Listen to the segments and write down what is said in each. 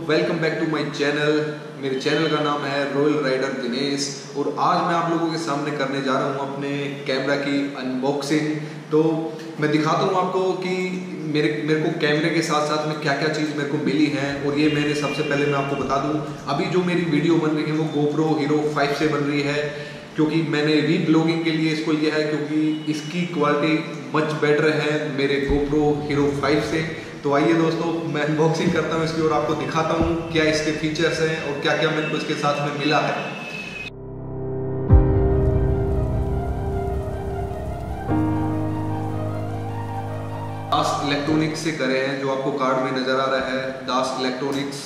Welcome back to my channel. मेरे channel का नाम है रॉयल राइडर दिनेश और आज मैं आप लोगों के सामने करने जा रहा हूँ अपने कैमरा की अनबॉक्सिंग। तो मैं दिखाता हूँ आपको कि मेरे को कैमरे के साथ साथ में क्या क्या चीज़ मेरे को मिली है। और ये मैंने सबसे पहले मैं आपको बता दूँ, अभी जो मेरी वीडियो बन रही है वो GoPro Hero 5 से बन रही है, क्योंकि मैंने रीब्लॉगिंग के लिए इसको लिया है क्योंकि इसकी क्वालिटी मच बेटर है मेरे GoPro Hero 5 से। तो आइए दोस्तों, मैं अनबॉक्सिंग करता हूँ इसकी और आपको दिखाता हूँ क्या इसके फीचर्स हैं और क्या क्या मेरे को इसके साथ में मिला है। दास इलेक्ट्रॉनिक्स से करे हैं, जो आपको कार्ड में नज़र आ रहा है, दास इलेक्ट्रॉनिक्स।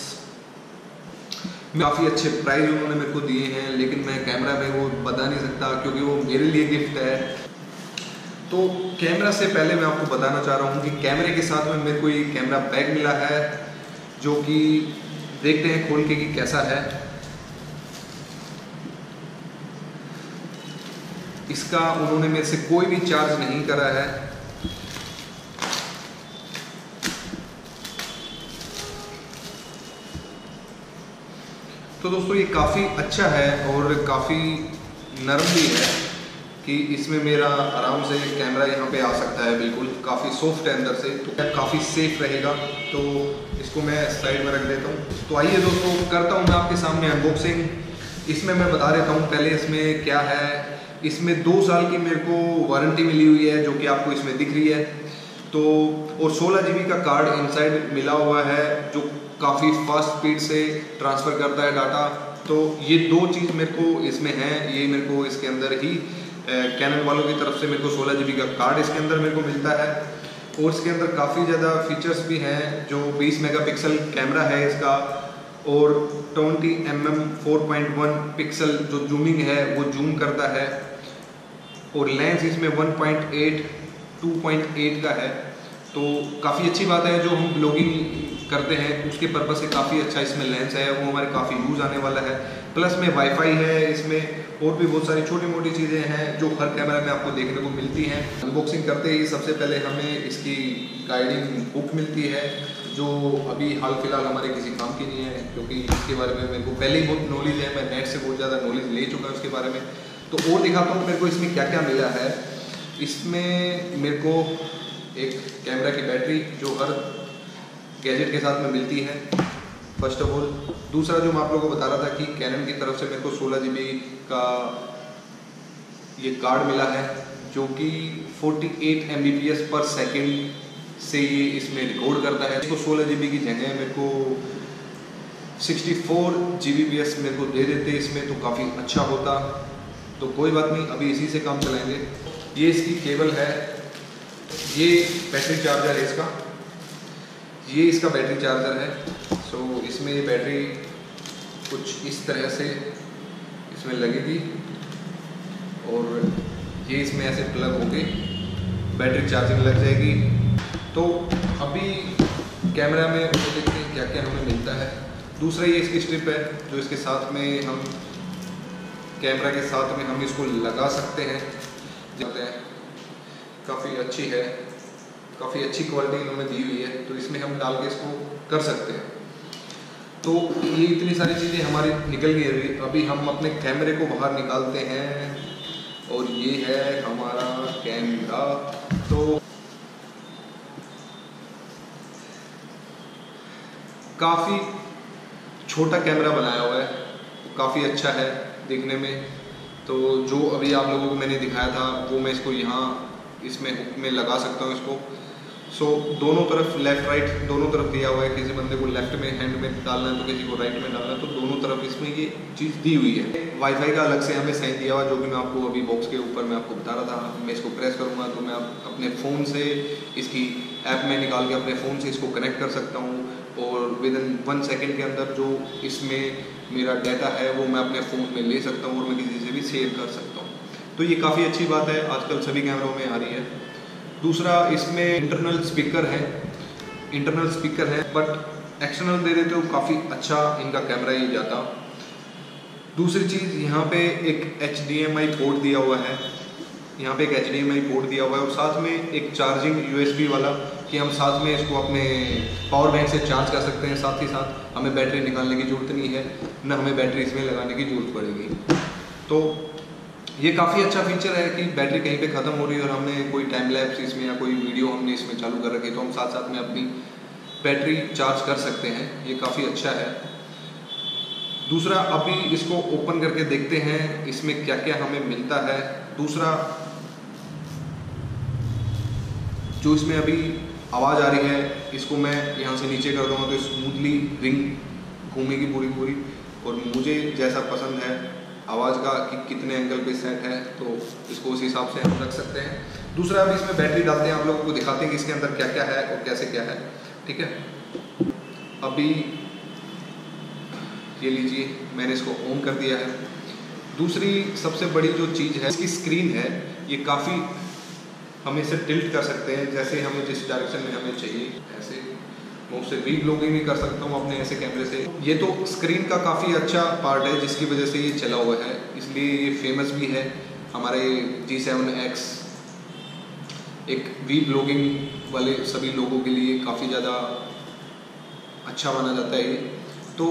काफ़ी अच्छे प्राइस उन्होंने मेरे को दिए हैं, लेकिन मैं कैमरा में वो बता नहीं सकता क्योंकि वो मेरे लिए गिफ्ट है। तो कैमरा से पहले मैं आपको बताना चाह रहा हूँ कि कैमरे के साथ में मेरे को ये कैमरा बैग मिला है, जो कि देखते हैं खोल के कि कैसा है। इसका उन्होंने मेरे से कोई भी चार्ज नहीं करा है। तो दोस्तों ये काफ़ी अच्छा है और काफ़ी नरम भी है कि इसमें मेरा आराम से कैमरा यहाँ पे आ सकता है, बिल्कुल काफ़ी सॉफ्ट है अंदर से, तो काफ़ी सेफ रहेगा। तो इसको मैं साइड में रख देता हूँ। तो आइए दोस्तों, करता हूँ मैं आपके सामने अनबॉक्सिंग। इसमें मैं बता देता हूँ पहले इसमें क्या है। इसमें 2 साल की मेरे को वारंटी मिली हुई है, जो कि आपको इसमें दिख रही है। तो और 16 GB का कार्ड इनसाइड मिला हुआ है, जो काफ़ी फास्ट स्पीड से ट्रांसफ़र करता है डाटा। तो ये 2 चीज़ मेरे को इसमें है। ये मेरे को इसके अंदर ही कैनन वालों की तरफ से मेरे को 16 GB का कार्ड इसके अंदर मेरे को मिलता है। और इसके अंदर काफ़ी ज़्यादा फीचर्स भी हैं, जो 20 मेगापिक्सल कैमरा है इसका, और 20mm 4.1 पिक्सल जो जूमिंग है वो जूम करता है। और लेंस इसमें 1.8 2.8 का है। तो काफ़ी अच्छी बात है, जो हम ब्लॉगिंग करते हैं उसके पर्पज़ से काफ़ी अच्छा इसमें लेंस है, वो हमारे काफ़ी यूज़ आने वाला है। प्लस में वाईफाई है इसमें, और भी बहुत सारी छोटी मोटी चीज़ें हैं जो हर कैमरा में आपको देखने को मिलती हैं। अनबॉक्सिंग करते ही सबसे पहले हमें इसकी गाइडिंग बुक मिलती है, जो अभी हाल फिलहाल हमारे किसी काम की नहीं है, क्योंकि इसके बारे में मेरे को पहले ही बहुत नॉलेज है। मैं नेट से बहुत ज़्यादा नॉलेज ले चुका हूँ उसके बारे में। तो और दिखाता हूँ मेरे को इसमें क्या क्या मिला है। इसमें मेरे को एक कैमरा की बैटरी जो हर गैजेट के साथ में मिलती है, फर्स्ट ऑफ ऑल। दूसरा जो मैं आप लोगों को बता रहा था कि कैनन की तरफ से मेरे को 16 GB का ये कार्ड मिला है, जो कि 48 Mbps पर सेकेंड से ये इसमें रिकॉर्ड करता है। इसको 16 GB की जगह मेरे को 64 Gbps मेरे को दे देते इसमें, तो काफ़ी अच्छा होता। तो कोई बात नहीं, अभी इसी से काम चलाएंगे। ये इसकी केबल है, ये बैटरी चार्जर है इसका, ये इसका बैटरी चार्जर है। सो इसमें ये बैटरी कुछ इस तरह से इसमें लगेगी और ये इसमें ऐसे प्लग होके बैटरी चार्जिंग लग जाएगी। तो अभी कैमरा में देखते हैं क्या क्या हमें मिलता है। दूसरा ये इसकी स्ट्रिप है, जो इसके साथ में हम कैमरा के साथ में हम इसको लगा सकते हैं। काफ़ी अच्छी है, काफ़ी अच्छी क्वालिटी इन्होंने दी हुई है, तो इसमें हम डाल के इसको कर सकते हैं। तो ये इतनी सारी चीज़ें हमारी निकल गई। अभी हम अपने कैमरे को बाहर निकालते हैं और ये है हमारा कैमरा। तो काफ़ी छोटा कैमरा बनाया हुआ है, काफ़ी अच्छा है देखने में। तो जो अभी आप लोगों को मैंने दिखाया था वो मैं इसको यहाँ इसमें हुक में लगा सकता हूँ इसको। सो दोनों तरफ लेफ़्ट राइट दोनों तरफ दिया हुआ है। किसी बंदे को लेफ्ट में हैंड में डालना है तो किसी को राइट में डालना है, तो दोनों तरफ इसमें ये चीज़ दी हुई है। वाईफाई का अलग से हमें साइन दिया हुआ, जो कि मैं आपको अभी बॉक्स के ऊपर मैं आपको बता रहा था। मैं इसको प्रेस करूँगा तो मैं अपने फ़ोन से इसकी ऐप में निकाल के अपने फ़ोन से इसको कनेक्ट कर सकता हूँ, और विद इन 1 सेकेंड के अंदर जो इसमें मेरा डाटा है वो मैं अपने फ़ोन में ले सकता हूँ और मैं किसी से भी शेयर कर सकता हूँ। तो ये काफ़ी अच्छी बात है, आजकल सभी कैमरों में आ रही है। दूसरा, इसमें इंटरनल स्पीकर है, बट एक्सटर्नल दे देते हो काफ़ी अच्छा इनका कैमरा ही जाता। दूसरी चीज़, यहाँ पे एक HDMI पोर्ट दिया हुआ है, यहाँ पे एक HDMI पोर्ट दिया हुआ है और साथ में एक चार्जिंग USB वाला कि हम साथ में इसको अपने पावर बैंक से चार्ज कर सकते हैं, साथ ही साथ हमें बैटरी निकालने की ज़रूरत नहीं है, न हमें बैटरी इसमें लगाने की ज़रूरत पड़ेगी। तो ये काफ़ी अच्छा फीचर है कि बैटरी कहीं पे ख़त्म हो रही है और हमने कोई टाइम लैप्स इसमें या कोई वीडियो हमने इसमें चालू कर रखी है, तो हम साथ साथ में अपनी बैटरी चार्ज कर सकते हैं। ये काफ़ी अच्छा है। दूसरा, अभी इसको ओपन करके देखते हैं इसमें क्या क्या हमें मिलता है। दूसरा, जो इसमें अभी आवाज़ आ रही है, इसको मैं यहाँ से नीचे कर दूँगा तो स्मूथली रिंग घूमेगी पूरी, और मुझे जैसा पसंद है आवाज़ का कि कितने एंगल पे सेट है, तो इसको उस हिसाब से हम रख सकते हैं। दूसरा, अभी इसमें बैटरी डालते हैं, आप लोगों को दिखाते हैं कि इसके अंदर क्या क्या है और कैसे क्या है। ठीक है, अभी ये लीजिए, मैंने इसको ऑन कर दिया है। दूसरी सबसे बड़ी जो चीज़ है, इसकी स्क्रीन है, ये काफ़ी हम इसे टिल्ट कर सकते हैं जैसे हमें जिस डायरेक्शन में हमें चाहिए। ऐसे मैं उससे वीडियो ब्लॉगिंग भी कर सकता हूँ अपने ऐसे कैमरे से। ये तो स्क्रीन का काफ़ी अच्छा पार्ट है जिसकी वजह से ये चला हुआ है, इसलिए ये फेमस भी है। हमारे G7X एक वीडियो ब्लॉगिंग वाले सभी लोगों के लिए काफ़ी ज़्यादा अच्छा माना जाता है ये। तो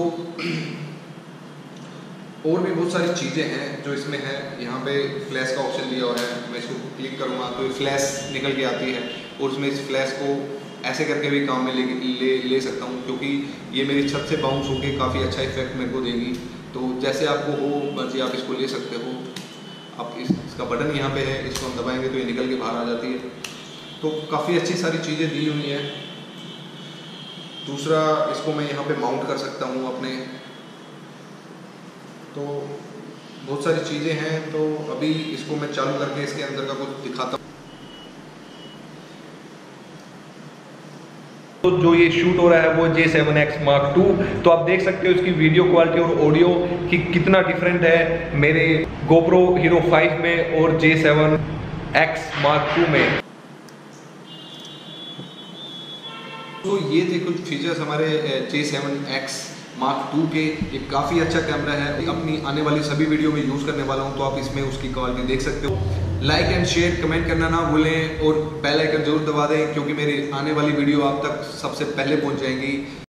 और भी बहुत सारी चीज़ें हैं जो इसमें है। यहाँ पे फ्लैश का ऑप्शन दिया हुआ है, मैं इसको क्लिक करूँगा तो फ्लैश निकल के आती है, और उसमें इस फ्लैश को ऐसे करके भी काम में ले सकता हूँ, क्योंकि ये मेरी छत से बाउंस होकर काफ़ी अच्छा इफेक्ट मेरे को देगी। तो जैसे आपको हो मर्जी आप इसको ले सकते हो। अब इसका बटन यहाँ पे है, इसको हम दबाएंगे तो ये निकल के बाहर आ जाती है। तो काफ़ी अच्छी सारी चीज़ें दी हुई हैं। दूसरा, इसको मैं यहाँ पे माउंट कर सकता हूँ अपने, तो बहुत सारी चीज़ें हैं। तो अभी इसको मैं चालू करके इसके अंदर का कुछ दिखाता हूँ। तो जो ये शूट हो रहा है वो G7X Mark II, तो आप देख सकते हो इसकी वीडियो क्वालिटी और ऑडियो कि कितना डिफरेंट है मेरे GoPro Hero 5 में और G7X Mark II में। तो ये थे कुछ फीचर्स हमारे G7X Mark II के। ये काफ़ी अच्छा कैमरा है, अपनी आने वाली सभी वीडियो में यूज़ करने वाला हूँ, तो आप इसमें उसकी क्वालिटी देख सकते हो। लाइक एंड शेयर कमेंट करना ना भूलें और बेल आइकन जरूर दबा दें, क्योंकि मेरी आने वाली वीडियो आप तक सबसे पहले पहुँच जाएंगी।